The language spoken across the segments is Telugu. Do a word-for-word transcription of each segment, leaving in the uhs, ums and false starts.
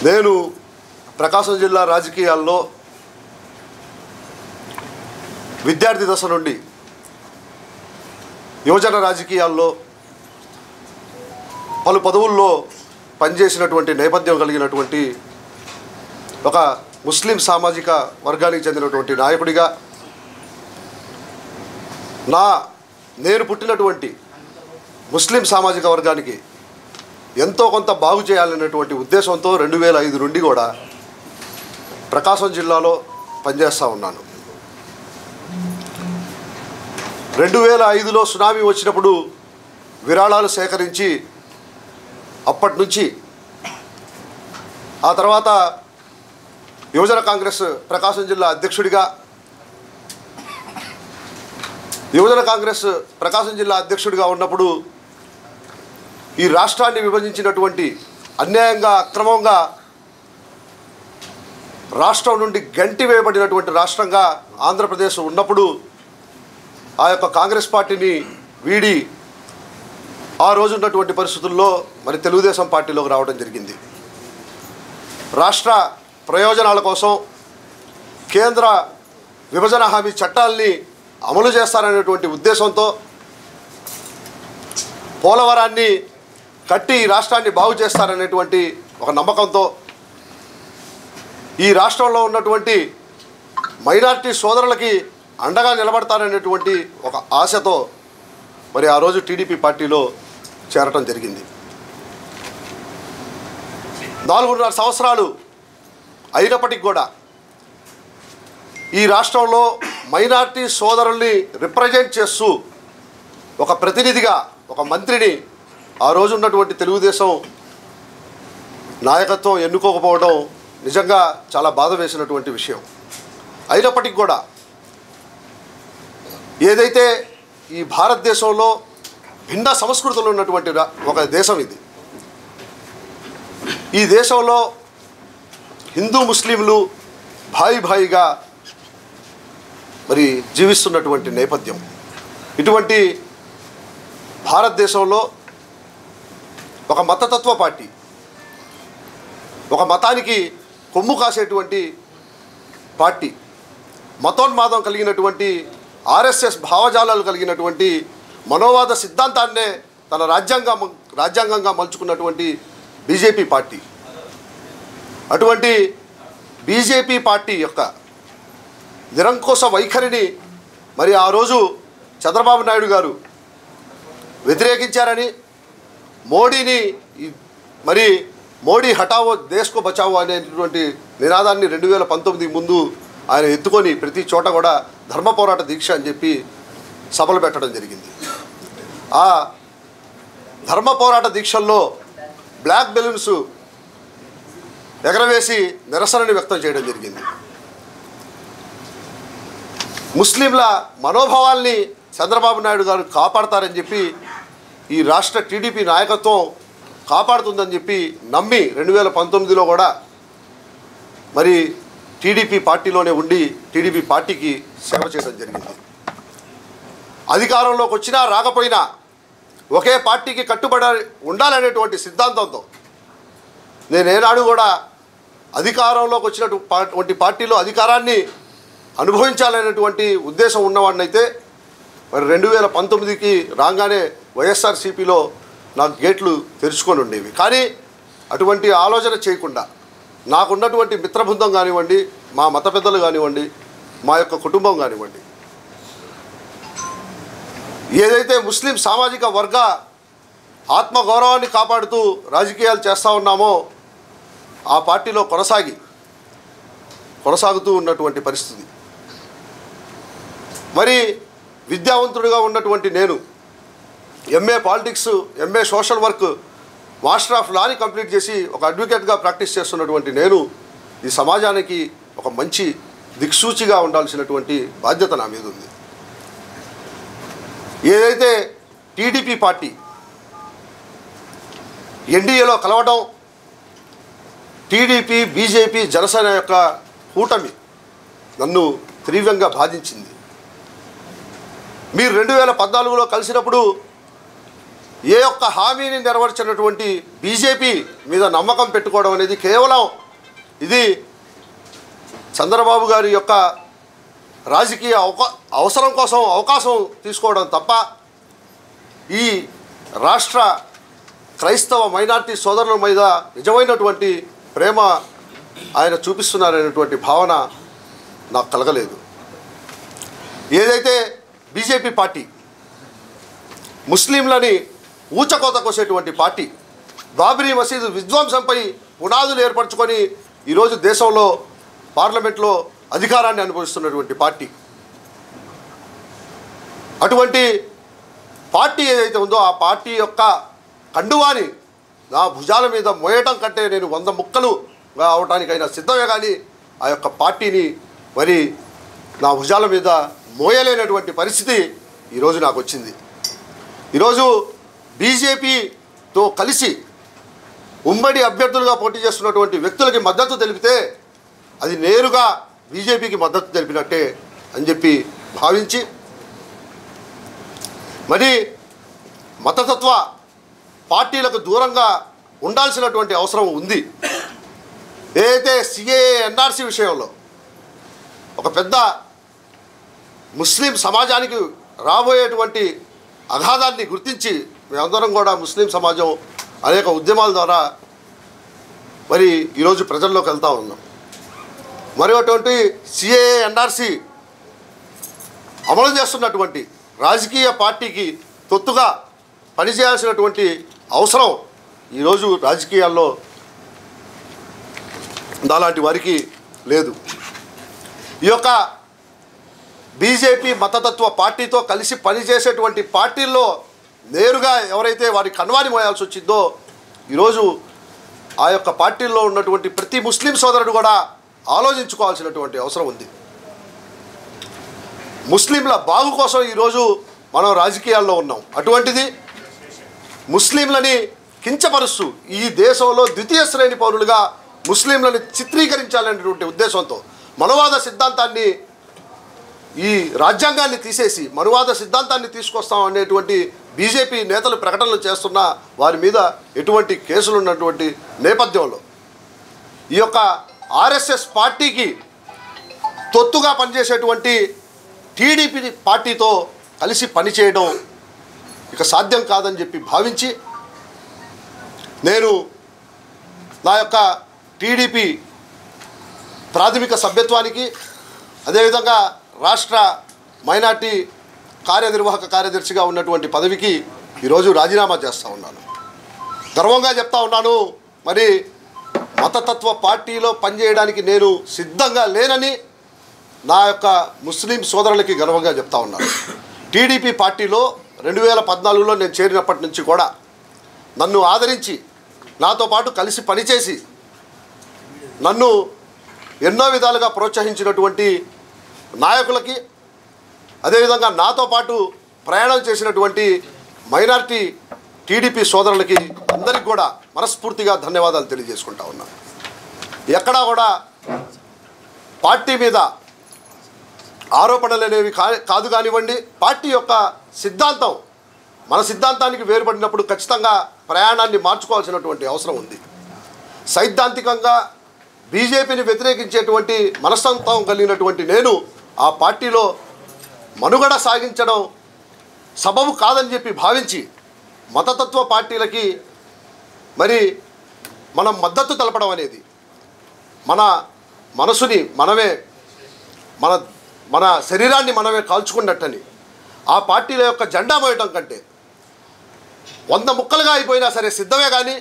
నేను ప్రకాశం జిల్లా రాజకీయాల్లో విద్యార్థి దశ నుండి యువజన రాజకీయాల్లో పలు పదవుల్లో పనిచేసినటువంటి నేపథ్యం కలిగినటువంటి ఒక ముస్లిం సామాజిక వర్గానికి చెందినటువంటి నాయకుడిగా నా నేను పుట్టినటువంటి ముస్లిం సామాజిక వర్గానికి ఎంతో కొంత బాగు చేయాలనేటువంటి ఉద్దేశంతో రెండు వేల ఐదు నుండి కూడా ప్రకాశం జిల్లాలో పనిచేస్తూ ఉన్నాను. రెండు వేల ఐదులో సునామీ వచ్చినప్పుడు విరాళాలు సేకరించి అప్పటి నుంచి ఆ తర్వాత యువజన కాంగ్రెస్ ప్రకాశం జిల్లా అధ్యక్షుడిగా యువజన కాంగ్రెస్ ప్రకాశం జిల్లా అధ్యక్షుడిగా ఉన్నప్పుడు ఈ రాష్ట్రాన్ని విభజించినటువంటి అన్యాయంగా అక్రమంగా రాష్ట్రం నుండి గంటి వేయబడినటువంటి రాష్ట్రంగా ఆంధ్రప్రదేశ్ ఉన్నప్పుడు ఆ యొక్క కాంగ్రెస్ పార్టీని వీడి ఆ రోజు ఉన్నటువంటి పరిస్థితుల్లో మరి తెలుగుదేశం పార్టీలోకి రావడం జరిగింది. రాష్ట్ర ప్రయోజనాల కోసం కేంద్ర విభజన హామీ చట్టాల్ని అమలు చేస్తారనేటువంటి ఉద్దేశంతో పోలవరాన్ని కట్టి ఈ రాష్ట్రాన్ని బాగు చేస్తారనేటువంటి ఒక నమ్మకంతో ఈ రాష్ట్రంలో ఉన్నటువంటి మైనారిటీ సోదరులకి అండగా నిలబడతారనేటువంటి ఒక ఆశతో మరి ఆ రోజు టీడీపీ పార్టీలో చేరటం జరిగింది. నాలుగున్నర సంవత్సరాలు అయినప్పటికీ కూడా ఈ రాష్ట్రంలో మైనారిటీ సోదరుల్ని రిప్రజెంట్ చేస్తూ ఒక ప్రతినిధిగా ఒక మంత్రిని ఆ రోజు ఉన్నటువంటి తెలుగుదేశం నాయకత్వం ఎన్నుకోకపోవడం నిజంగా చాలా బాధ వేసినటువంటి విషయం. అయినప్పటికీ కూడా ఏదైతే ఈ భారతదేశంలో భిన్న సంస్కృతులు ఉన్నటువంటి ఒక దేశం ఇది. ఈ దేశంలో హిందూ ముస్లింలు భాయి భాయిగా మరి జీవిస్తున్నటువంటి నేపథ్యం. ఇటువంటి భారతదేశంలో ఒక మతతత్వ పార్టీ ఒక మతానికి కొమ్ము కాసేటువంటి పార్టీ మతోన్మాదం కలిగినటువంటి ఆర్ఎస్ఎస్ భావజాలాలు కలిగినటువంటి మనోవాద సిద్ధాంతాన్నే తన రాజ్యాంగం రాజ్యాంగంగా మలుచుకున్నటువంటి బీజేపీ పార్టీ. అటువంటి బీజేపీ పార్టీ యొక్క నిరంకుశ వైఖరిని మరి ఆ రోజు చంద్రబాబు నాయుడు గారు వ్యతిరేకించారని మోడీని మరి మోడీ హటావో దేశ్కో బచావో అనేటువంటి నినాదాన్ని రెండు వేల పంతొమ్మిది ముందు ఆయన ఎత్తుకొని ప్రతి చోట కూడా ధర్మ పోరాట దీక్ష అని చెప్పి సభలు పెట్టడం జరిగింది. ఆ ధర్మ పోరాట దీక్షల్లో బ్లాక్ బెలూన్స్ ఎగరవేసి నిరసనని వ్యక్తం చేయడం జరిగింది. ముస్లింల మనోభావాల్ని చంద్రబాబు నాయుడు గారు కాపాడతారని చెప్పి ఈ రాష్ట్ర టీడీపీ నాయకత్వం కాపాడుతుందని చెప్పి నమ్మి రెండు వేల పంతొమ్మిదిలో కూడా మరి టీడీపీ పార్టీలోనే ఉండి టీడీపీ పార్టీకి సేవ చేయడం జరిగింది. అధికారంలోకి వచ్చినా రాకపోయినా ఒకే పార్టీకి కట్టుబడి ఉండాలనేటువంటి సిద్ధాంతంతో నేనేనాడు కూడా అధికారంలోకి వచ్చినటువంటి పార్టీలో అధికారాన్ని అనుభవించాలనేటువంటి ఉద్దేశం ఉన్నవాడినైతే మరి రెండు వేల పంతొమ్మిదికి రాగానే వైఎస్ఆర్సీపీలో నాకు గేట్లు తెరుచుకొని ఉండేవి. కానీ అటువంటి ఆలోచన చేయకుండా నాకున్నటువంటి మిత్రబృందం కానివ్వండి, మా మత పెద్దలు కానివ్వండి, మా యొక్క కుటుంబం కానివ్వండి, ఏదైతే ముస్లిం సామాజిక వర్గ ఆత్మగౌరవాన్ని కాపాడుతూ రాజకీయాలు చేస్తూ ఉన్నామో ఆ పార్టీలో కొనసాగి కొనసాగుతూ ఉన్నటువంటి పరిస్థితి. మరి విద్యావంతుడిగా ఉన్నటువంటి నేను MA politics, MA social work, master of లాని కంప్లీట్ చేసి ఒక అడ్వకేట్గా ప్రాక్టీస్ చేస్తున్నటువంటి నేను ఈ సమాజానికి ఒక మంచి దిక్సూచిగా ఉండాల్సినటువంటి బాధ్యత నా మీద ఉంది. ఏదైతే టీడీపీ పార్టీ ఎన్డీఏలో కలవడం, టీడీపీ బీజేపీ జనసేన యొక్క కూటమి నన్ను తీవ్రంగా బాధించింది. మీరు రెండు వేల పద్నాలుగులో కలిసినప్పుడు ఏ ఒక్క హామీని నెరవేర్చినటువంటి బీజేపీ మీద నమ్మకం పెట్టుకోవడం అనేది కేవలం ఇది చంద్రబాబు గారి యొక్క రాజకీయ అవకా అవసరం కోసం అవకాశం తీసుకోవడం తప్ప ఈ రాష్ట్ర క్రైస్తవ మైనార్టీ సోదరుల మీద నిజమైనటువంటి ప్రేమ ఆయన చూపిస్తున్నారనేటువంటి భావన నాకు కలగలేదు. ఏదైతే బీజేపీ పార్టీ ముస్లింలని ఊచకోత కోసేటువంటి పార్టీ, బాబ్రీ మసీదు విధ్వంసంపై పునాదులు ఏర్పరచుకొని ఈరోజు దేశంలో పార్లమెంట్లో అధికారాన్ని అనుభవిస్తున్నటువంటి పార్టీ, అటువంటి పార్టీ ఏదైతే ఉందో ఆ పార్టీ యొక్క కండువాని నా భుజాల మీద మోయటం కంటే నేను వంద ముక్కలుగా అవటానికైనా సిద్ధమే, కానీ ఆ యొక్క పార్టీని మరి నా భుజాల మీద మోయలేనటువంటి పరిస్థితి ఈరోజు నాకు వచ్చింది. ఈరోజు బీజేపీతో కలిసి ఉమ్మడి అభ్యర్థులుగా పోటీ చేస్తున్నటువంటి వ్యక్తులకి మద్దతు తెలిపితే అది నేరుగా బీజేపీకి మద్దతు తెలిపినట్టే అని చెప్పి భావించి మరి మతతత్వ పార్టీలకు దూరంగా ఉండాల్సినటువంటి అవసరం ఉంది. ఏదైతే సిఏఏ ఎన్ఆర్సీ విషయంలో ఒక పెద్ద ముస్లిం సమాజానికి రాబోయేటువంటి అగాధాన్ని గుర్తించి మేమందరం కూడా ముస్లిం సమాజం అనేక ఉద్యమాల ద్వారా మరి ఈరోజు ప్రజల్లోకి వెళ్తూ ఉన్నాం. మరి అటువంటి సిఏఏ ఎన్ఆర్సీ అమలు చేస్తున్నటువంటి రాజకీయ పార్టీకి తొత్తుగా పనిచేయాల్సినటువంటి అవసరం ఈరోజు రాజకీయాల్లో అలాంటి వారికి లేదు. ఈ యొక్క బీజేపీ మతతత్వ పార్టీతో కలిసి పనిచేసేటువంటి పార్టీల్లో నేరుగా ఎవరైతే వారి కన్వాని మోయాల్సి వచ్చిందో ఈరోజు ఆ యొక్క పార్టీల్లో ఉన్నటువంటి ప్రతి ముస్లిం సోదరుడు కూడా ఆలోచించుకోవాల్సినటువంటి అవసరం ఉంది. ముస్లింల బాగు కోసం ఈరోజు మనం రాజకీయాల్లో ఉన్నాం. అటువంటిది ముస్లింలని కించపరుస్తూ ఈ దేశంలో ద్వితీయ శ్రేణి పౌరులుగా ముస్లింలను చిత్రీకరించాలనేటువంటి ఉద్దేశంతో మనువాద సిద్ధాంతాన్ని ఈ రాజ్యాంగాన్ని తీసేసి మనువాద సిద్ధాంతాన్ని తీసుకొస్తాం అనేటువంటి బీజేపీ నేతలు ప్రకటనలు చేస్తున్న వారి మీద ఎటువంటి కేసులు ఉన్నటువంటి నేపథ్యంలో ఈ యొక్క ఆర్ఎస్ఎస్ పార్టీకి తొత్తుగా పనిచేసేటువంటి టీడీపీ పార్టీతో కలిసి పనిచేయడం ఇక సాధ్యం కాదని చెప్పి భావించి నేను నా యొక్క టీడీపీ ప్రాథమిక సభ్యత్వానికి అదేవిధంగా రాష్ట్ర మైనార్టీ కార్యనిర్వాహక కార్యదర్శిగా ఉన్నటువంటి పదవికి ఈరోజు రాజీనామా చేస్తూ ఉన్నాను. గర్వంగా చెప్తా ఉన్నాను, మరి మతతత్వ పార్టీలో పనిచేయడానికి నేను సిద్ధంగా లేనని నా యొక్క ముస్లిం సోదరులకి గర్వంగా చెప్తా ఉన్నాను. టీడీపీ పార్టీలో రెండు వేల పద్నాలుగులో నేను చేరినప్పటి నుంచి కూడా నన్ను ఆదరించి నాతో పాటు కలిసి పనిచేసి నన్ను ఎన్నో విధాలుగా ప్రోత్సహించినటువంటి నాయకులకి అదేవిధంగా నాతో పాటు ప్రయాణం చేసినటువంటి మైనారిటీ టీడీపీ సోదరులకి అందరికీ కూడా మనస్ఫూర్తిగా ధన్యవాదాలు తెలియజేసుకుంటా ఉన్నాను. ఎక్కడా కూడా పార్టీ మీద ఆరోపణలు అనేవి కా కాదు కానివ్వండి, పార్టీ యొక్క సిద్ధాంతం మన సిద్ధాంతానికి వేరుపడినప్పుడు ఖచ్చితంగా ప్రయాణాన్ని మార్చుకోవాల్సినటువంటి అవసరం ఉంది. సైద్ధాంతికంగా బీజేపీని వ్యతిరేకించేటువంటి మనస్తత్వం కలిగినటువంటి నేను ఆ పార్టీలో మనుగడ సాగించడం సబబు కాదని చెప్పి భావించి మతతత్వ పార్టీలకి మరి మనం మద్దతు తెలపడం అనేది మన మనసుని మనమే మన మన శరీరాన్ని మనమే కాల్చుకున్నట్టని ఆ పార్టీల యొక్క జెండా మోయటం కంటే వంద ముక్కలుగా అయిపోయినా సరే సిద్ధమే, కానీ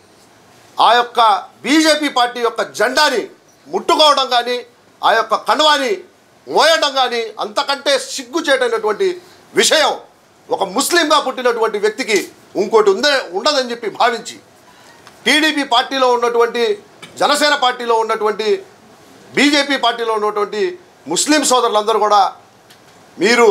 ఆ యొక్క బీజేపీ పార్టీ యొక్క జెండాని ముట్టుకోవడం కానీ ఆ యొక్క కండువాని మోయడం కానీ అంతకంటే సిగ్గుచేటైనటువంటి విషయం ఒక ముస్లింగా పుట్టినటువంటి వ్యక్తికి ఇంకోటి ఉందే ఉండదని చెప్పి భావించి టీడీపీ పార్టీలో ఉన్నటువంటి జనసేన పార్టీలో ఉన్నటువంటి బీజేపీ పార్టీలో ఉన్నటువంటి ముస్లిం సోదరులందరూ కూడా మీరు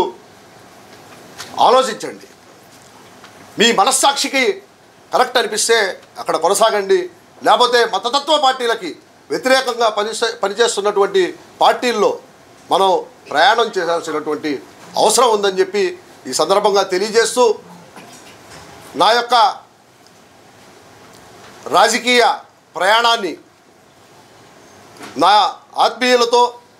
ఆలోచించండి. మీ మనస్సాక్షికి కరెక్ట్ అనిపిస్తే అక్కడ కొనసాగండి, లేకపోతే మతతత్వ పార్టీలకి వ్యతిరేకంగా పని పనిచేస్తున్నటువంటి పార్టీల్లో మనం ప్రయాణం చేయాల్సినటువంటి అవసరం ఉందని చెప్పి ఈ సందర్భంగా తెలియజేస్తూ నా యొక్క రాజకీయ ప్రయాణాన్ని నా ఆత్మీయులతో,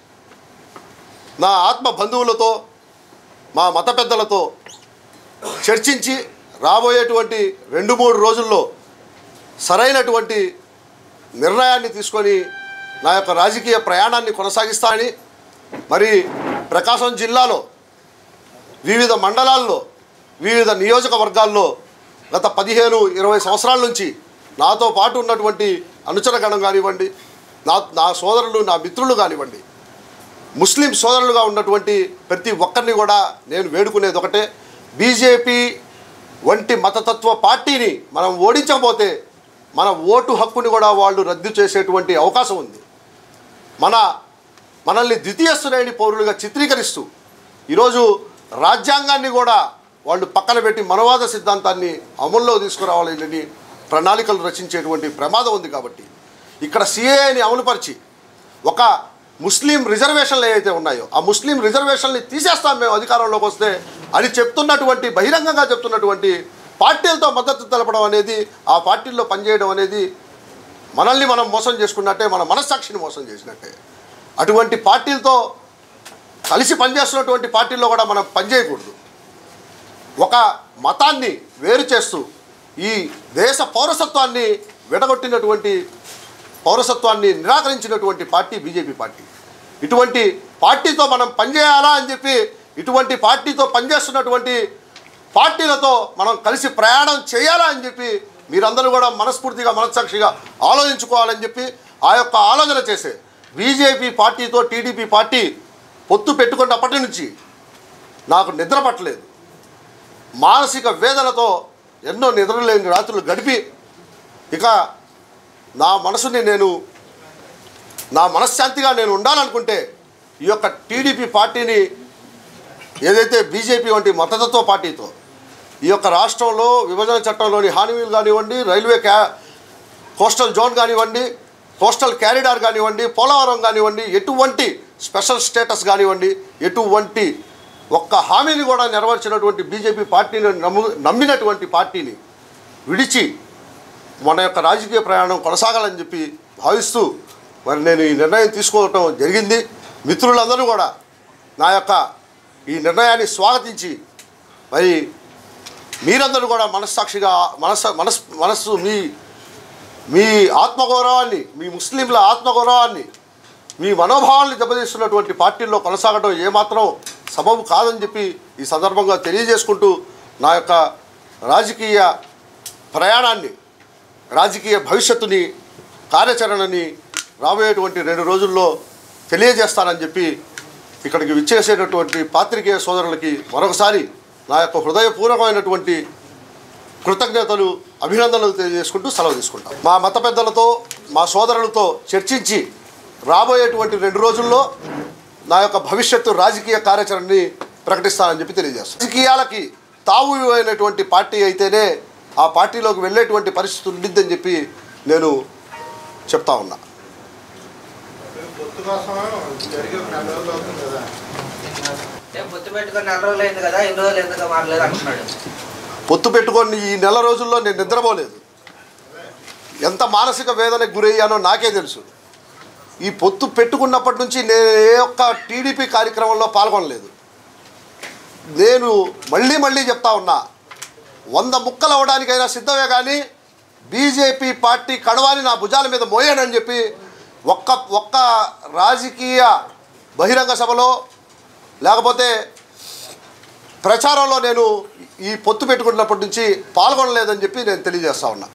నా ఆత్మ బంధువులతో, మా మత పెద్దలతో చర్చించి రాబోయేటువంటి రెండు మూడు రోజుల్లో సరైనటువంటి నిర్ణయాన్ని తీసుకొని నా యొక్క రాజకీయ ప్రయాణాన్ని కొనసాగిస్తానని, మరి ప్రకాశం జిల్లాలో వివిధ మండలాల్లో, వివిధ నియోజకవర్గాల్లో గత పదిహేను ఇరవై సంవత్సరాల నుంచి నాతో పాటు ఉన్నటువంటి అనుచరగణం కానివ్వండి, నా నా సోదరులు, నా మిత్రులు కానివ్వండి, ముస్లిం సోదరులుగా ఉన్నటువంటి ప్రతి ఒక్కరిని కూడా నేను వేడుకునేది ఒకటే, బీజేపీ వంటి మతతత్వ పార్టీని మనం ఓడించకపోతే మన ఓటు హక్కుని కూడా వాళ్ళు రద్దు చేసేటువంటి అవకాశం ఉంది. మన మనల్ని ద్వితీయ శ్రేణి పౌరులుగా చిత్రీకరిస్తూ ఈరోజు రాజ్యాంగాన్ని కూడా వాళ్ళు పక్కన పెట్టి మనవాద సిద్ధాంతాన్ని అమల్లో తీసుకురావాలని ప్రణాళికలు రచించేటువంటి ప్రమాదం ఉంది. కాబట్టి ఇక్కడ సిఏఏని అమలుపరిచి ఒక ముస్లిం రిజర్వేషన్లు ఏవైతే ఉన్నాయో ఆ ముస్లిం రిజర్వేషన్ని తీసేస్తాం మేము అధికారంలోకి వస్తే అని చెప్తున్నటువంటి, బహిరంగంగా చెప్తున్నటువంటి పార్టీలతో మద్దతు తెలపడం అనేది, ఆ పార్టీల్లో పనిచేయడం అనేది మనల్ని మనం మోసం చేసుకున్నట్టే, మన మనస్సాక్షిని మోసం చేసినట్టే. అటువంటి పార్టీలతో కలిసి పనిచేస్తున్నటువంటి పార్టీల్లో కూడా మనం పనిచేయకూడదు. ఒక మతాన్ని వేరు చేస్తూ ఈ దేశ పౌరసత్వాన్ని విడగొట్టినటువంటి, పౌరసత్వాన్ని నిరాకరించినటువంటి పార్టీ బీజేపీ పార్టీ. ఇటువంటి పార్టీతో మనం పనిచేయాలా అని చెప్పి, ఇటువంటి పార్టీతో పనిచేస్తున్నటువంటి పార్టీలతో మనం కలిసి ప్రయాణం చేయాలా అని చెప్పి మీరందరూ కూడా మనస్ఫూర్తిగా, మనస్సాక్షిగా ఆలోచించుకోవాలని చెప్పి ఆ యొక్క ఆలోచన చేసే బీజేపీ పార్టీతో టీడీపీ పార్టీ పొత్తు పెట్టుకున్నప్పటి నుంచి నాకు నిద్ర పట్టలేదు. మానసిక వేదనతో ఎన్నో నిద్రలేని రాత్రులు గడిపి, ఇక నా మనసుని నేను, నా మనశ్శాంతిగా నేను ఉండాలనుకుంటే ఈ యొక్క టీడీపీ పార్టీని, ఏదైతే బీజేపీ వంటి మతతత్వ పార్టీతో ఈ యొక్క రాష్ట్రంలో విభజన చట్టంలోని హామీలు కానివ్వండి, రైల్వే క్యా కోస్టల్ జోన్ కానివ్వండి, కోస్టల్ క్యారిడార్ కానివ్వండి, పోలవరం కానివ్వండి, ఎటువంటి స్పెషల్ స్టేటస్ కానివ్వండి, ఎటువంటి ఒక్క హామీని కూడా నెరవేర్చినటువంటి బీజేపీ పార్టీని నమ్ము నమ్మినటువంటి పార్టీని విడిచి మన యొక్క రాజకీయ ప్రయాణం కొనసాగాలని చెప్పి భావిస్తూ మరి నేను ఈ నిర్ణయం తీసుకోవటం జరిగింది. మిత్రులందరూ కూడా నా యొక్క ఈ నిర్ణయాన్ని స్వాగతించి, మరి మీరందరూ కూడా మనస్సాక్షిగా, మనస్సు మనస్ మనస్సు మీ మీ ఆత్మగౌరవాన్ని, మీ ముస్లింల ఆత్మగౌరవాన్ని, మీ మనోభావాన్ని దెబ్బతీస్తున్నటువంటి పార్టీల్లో కొనసాగడం ఏమాత్రం సబబు కాదని చెప్పి ఈ సందర్భంగా తెలియజేసుకుంటూ, నా యొక్క రాజకీయ ప్రయాణాన్ని, రాజకీయ భవిష్యత్తుని, కార్యాచరణని రాబోయేటువంటి రెండు రోజుల్లో తెలియజేస్తానని చెప్పి ఇక్కడికి విచ్చేసేటటువంటి పాత్రికేయ సోదరులకి మరొకసారి నా యొక్క హృదయపూర్వకమైనటువంటి కృతజ్ఞతలు, అభినందనలు తెలియజేసుకుంటూ సెలవు తీసుకుంటాం. మా మత పెద్దలతో, మా సోదరులతో చర్చించి రాబోయేటువంటి రెండు రోజుల్లో నా యొక్క భవిష్యత్తు రాజకీయ కార్యాచరణని ప్రకటిస్తానని చెప్పి తెలియజేస్తాను. రాజకీయాలకి తావు అయినటువంటి పార్టీ అయితేనే ఆ పార్టీలోకి వెళ్ళేటువంటి పరిస్థితి ఉండిద్దని చెప్పి నేను చెప్తా ఉన్నా. పొత్తు పెట్టుకొని ఈ నెల రోజుల్లో నేను నిద్రపోలేదు. ఎంత మానసిక వేదనకు గురయ్యానో నాకే తెలుసు. ఈ పొత్తు పెట్టుకున్నప్పటి నుంచి నేను ఏ ఒక్క టీడీపీ కార్యక్రమంలో పాల్గొనలేదు. నేను మళ్ళీ మళ్ళీ చెప్తా ఉన్నా, వంద ముక్కలు అవ్వడానికైనా సిద్ధమే, కానీ బీజేపీ పార్టీ కడవాని నా భుజాల మీద మోయానని చెప్పి ఒక్క ఒక్క రాజకీయ బహిరంగ సభలో లేకపోతే ప్రచారంలో నేను ఈ పొత్తు పెట్టుకున్నప్పటి నుంచి పాల్గొనలేదని చెప్పి నేను తెలియజేస్తా ఉన్నా.